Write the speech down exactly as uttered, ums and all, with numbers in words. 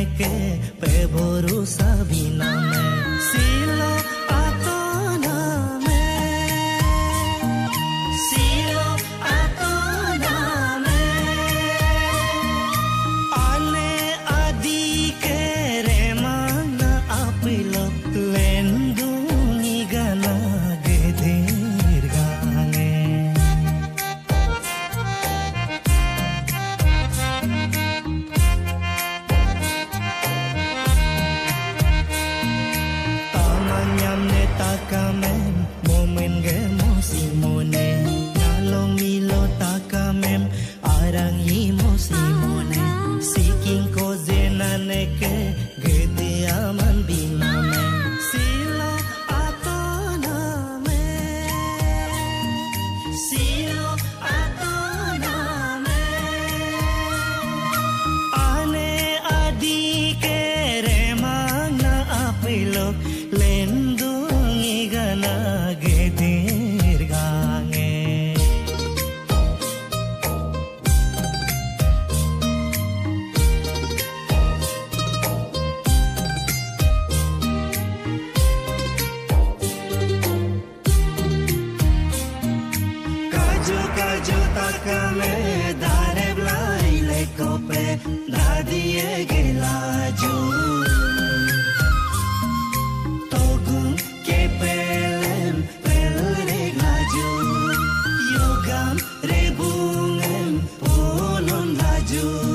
के पे भोरू सबीना में सिलो आतो नामे सिलो आतो नामे ane adi ke remana apilo lendungi gana gedir gange takamem momen ge mosimone nalong milo takamem arang i mosimone siking ko zenane ke gede aman biname silo ato name silo ato name ane adi ke remana apilo lendungi gana gedir gange kaju kaju takame dare blai le kope dadie gelaju pelem pelreg laju yogam rebungem polon laju